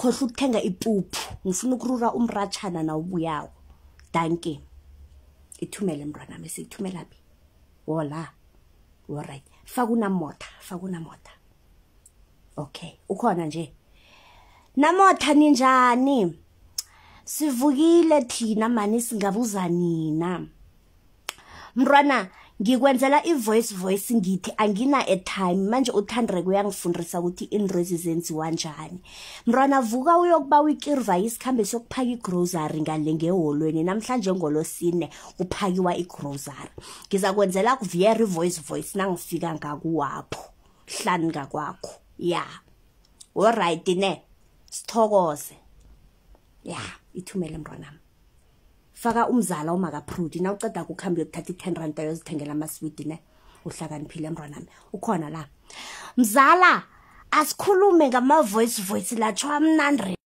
ungakhohlwa ukuthenga ipuphu ngifuna ukurura umratshana na ubuyawo danke ithumele mntwana bese ithumela phi wola alright fakuna mota okay ukhona nje namotha ninjani sivukile thina mani singabuza nina mntwana ngikwenzela voice ngithi angina airtime manje uThandre kuyangifundisa ukuthi indrezi zenziwa kanjani mntwana vuka uyokuba wikirva isikhambe sokuphaka igrocery ngale ngeholweni namhlanje ngolosine kuphakiwa igrocery ngizakwenzela kuvia voice nangifika ngakuwapho hlani ngakwakho yeah alright ne sithokoze yeah ithumele mntwana faka umzala umakaprudi na uceda ukukhamba uyothatha i10 rand yozithengela amaswidi ne uhlakaniphile mntwana ukhona la mzala asikhulume ngama voice la chwa mnandre